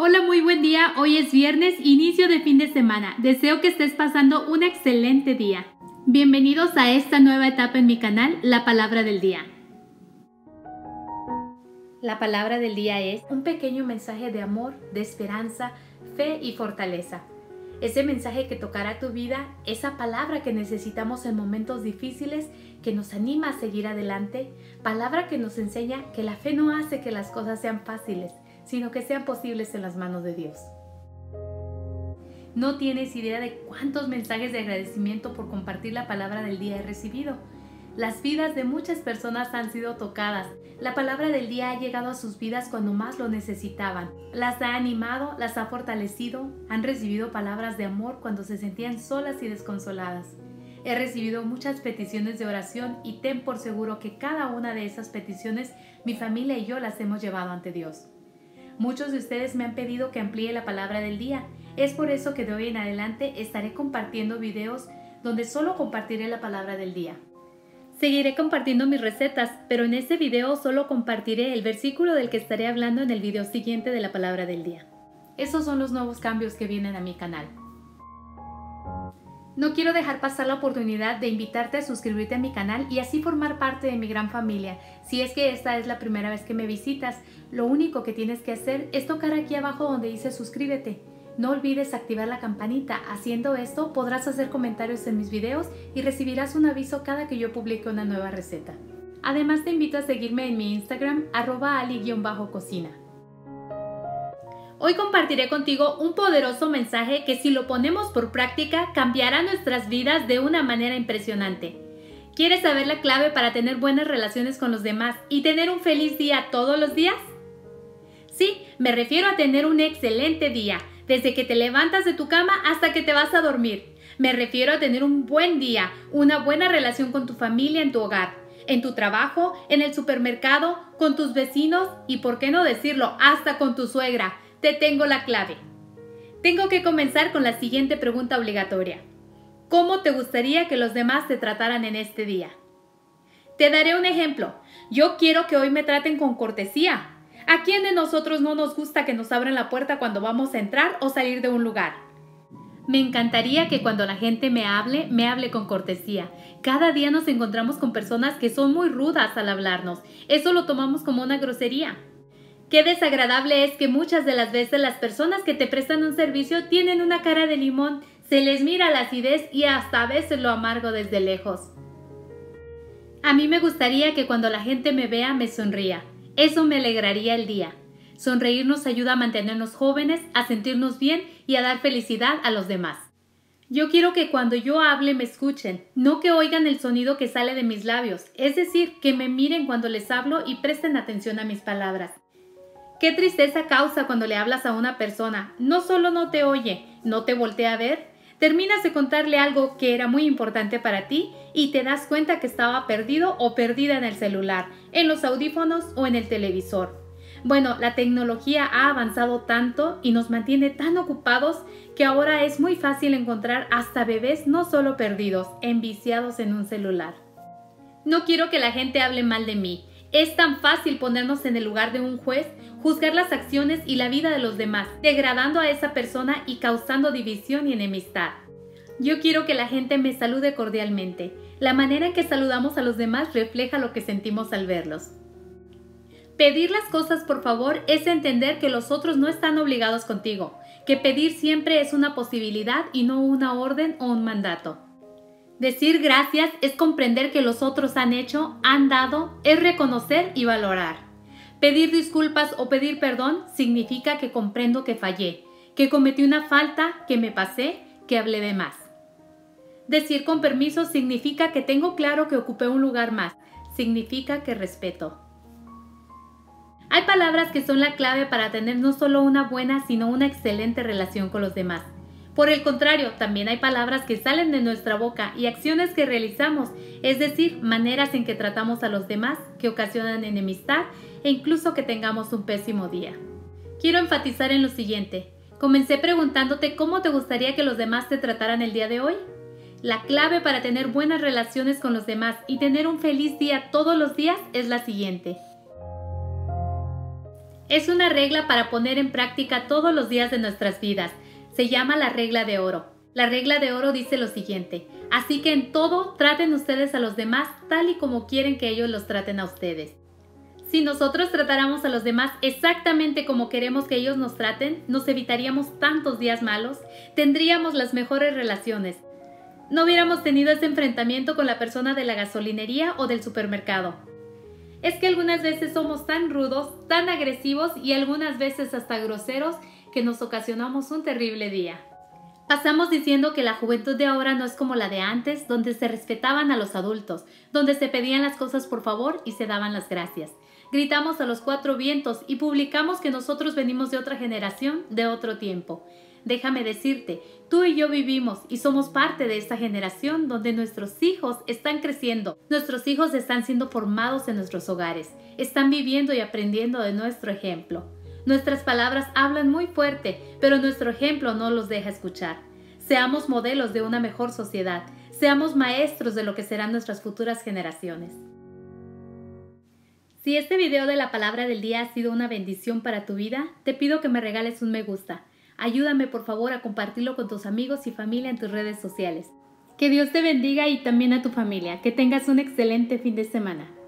Hola, muy buen día. Hoy es viernes, inicio de fin de semana. Deseo que estés pasando un excelente día. Bienvenidos a esta nueva etapa en mi canal, La Palabra del Día. La palabra del día es un pequeño mensaje de amor, de esperanza, fe y fortaleza. Ese mensaje que tocará tu vida, esa palabra que necesitamos en momentos difíciles, que nos anima a seguir adelante, palabra que nos enseña que la fe no hace que las cosas sean fáciles, sino que sean posibles en las manos de Dios. No tienes idea de cuántos mensajes de agradecimiento por compartir la palabra del día he recibido. Las vidas de muchas personas han sido tocadas. La palabra del día ha llegado a sus vidas cuando más lo necesitaban. Las ha animado, las ha fortalecido, han recibido palabras de amor cuando se sentían solas y desconsoladas. He recibido muchas peticiones de oración y ten por seguro que cada una de esas peticiones mi familia y yo las hemos llevado ante Dios. Muchos de ustedes me han pedido que amplíe la palabra del día. Es por eso que de hoy en adelante estaré compartiendo videos donde solo compartiré la palabra del día. Seguiré compartiendo mis recetas, pero en este video solo compartiré el versículo del que estaré hablando en el video siguiente de la palabra del día. Esos son los nuevos cambios que vienen a mi canal. No quiero dejar pasar la oportunidad de invitarte a suscribirte a mi canal y así formar parte de mi gran familia. Si es que esta es la primera vez que me visitas, lo único que tienes que hacer es tocar aquí abajo donde dice suscríbete. No olvides activar la campanita. Haciendo esto podrás hacer comentarios en mis videos y recibirás un aviso cada que yo publique una nueva receta. Además te invito a seguirme en mi Instagram @ali_cocina. Hoy compartiré contigo un poderoso mensaje que si lo ponemos por práctica cambiará nuestras vidas de una manera impresionante. ¿Quieres saber la clave para tener buenas relaciones con los demás y tener un feliz día todos los días? Sí, me refiero a tener un excelente día, desde que te levantas de tu cama hasta que te vas a dormir. Me refiero a tener un buen día, una buena relación con tu familia en tu hogar, en tu trabajo, en el supermercado, con tus vecinos y, por qué no decirlo, hasta con tu suegra. Te tengo la clave. Tengo que comenzar con la siguiente pregunta obligatoria. ¿Cómo te gustaría que los demás te trataran en este día? Te daré un ejemplo. Yo quiero que hoy me traten con cortesía. ¿A quién de nosotros no nos gusta que nos abran la puerta cuando vamos a entrar o salir de un lugar? Me encantaría que cuando la gente me hable con cortesía. Cada día nos encontramos con personas que son muy rudas al hablarnos. Eso lo tomamos como una grosería. Qué desagradable es que muchas de las veces las personas que te prestan un servicio tienen una cara de limón, se les mira la acidez y hasta a veces lo amargo desde lejos. A mí me gustaría que cuando la gente me vea me sonría. Eso me alegraría el día. Sonreír nos ayuda a mantenernos jóvenes, a sentirnos bien y a dar felicidad a los demás. Yo quiero que cuando yo hable me escuchen, no que oigan el sonido que sale de mis labios, es decir, que me miren cuando les hablo y presten atención a mis palabras. Qué tristeza causa cuando le hablas a una persona, no solo no te oye, no te voltea a ver, terminas de contarle algo que era muy importante para ti y te das cuenta que estaba perdido o perdida en el celular, en los audífonos o en el televisor. Bueno, la tecnología ha avanzado tanto y nos mantiene tan ocupados que ahora es muy fácil encontrar hasta bebés no solo perdidos, enviciados en un celular. No quiero que la gente hable mal de mí. Es tan fácil ponernos en el lugar de un juez, juzgar las acciones y la vida de los demás, degradando a esa persona y causando división y enemistad. Yo quiero que la gente me salude cordialmente. La manera en que saludamos a los demás refleja lo que sentimos al verlos. Pedir las cosas por favor es entender que los otros no están obligados contigo, que pedir siempre es una posibilidad y no una orden o un mandato. Decir gracias es comprender que los otros han hecho, han dado, es reconocer y valorar. Pedir disculpas o pedir perdón significa que comprendo que fallé, que cometí una falta, que me pasé, que hablé de más. Decir con permiso significa que tengo claro que ocupé un lugar más, significa que respeto. Hay palabras que son la clave para tener no solo una buena, sino una excelente relación con los demás. Por el contrario, también hay palabras que salen de nuestra boca y acciones que realizamos, es decir, maneras en que tratamos a los demás que ocasionan enemistad e incluso que tengamos un pésimo día. Quiero enfatizar en lo siguiente. Comencé preguntándote cómo te gustaría que los demás te trataran el día de hoy. La clave para tener buenas relaciones con los demás y tener un feliz día todos los días es la siguiente. Es una regla para poner en práctica todos los días de nuestras vidas. Se llama la regla de oro. La regla de oro dice lo siguiente: así que en todo traten ustedes a los demás tal y como quieren que ellos los traten a ustedes. Si nosotros tratáramos a los demás exactamente como queremos que ellos nos traten, nos evitaríamos tantos días malos, tendríamos las mejores relaciones. No hubiéramos tenido ese enfrentamiento con la persona de la gasolinería o del supermercado. Es que algunas veces somos tan rudos, tan agresivos y algunas veces hasta groseros que nos ocasionamos un terrible día. Pasamos diciendo que la juventud de ahora no es como la de antes, donde se respetaban a los adultos, donde se pedían las cosas por favor y se daban las gracias. Gritamos a los cuatro vientos y publicamos que nosotros venimos de otra generación, de otro tiempo. Déjame decirte, tú y yo vivimos y somos parte de esta generación donde nuestros hijos están creciendo. Nuestros hijos están siendo formados en nuestros hogares, están viviendo y aprendiendo de nuestro ejemplo. Nuestras palabras hablan muy fuerte, pero nuestro ejemplo no los deja escuchar. Seamos modelos de una mejor sociedad, seamos maestros de lo que serán nuestras futuras generaciones. Si este video de la palabra del día ha sido una bendición para tu vida, te pido que me regales un me gusta. Ayúdame por favor a compartirlo con tus amigos y familia en tus redes sociales. Que Dios te bendiga y también a tu familia. Que tengas un excelente fin de semana.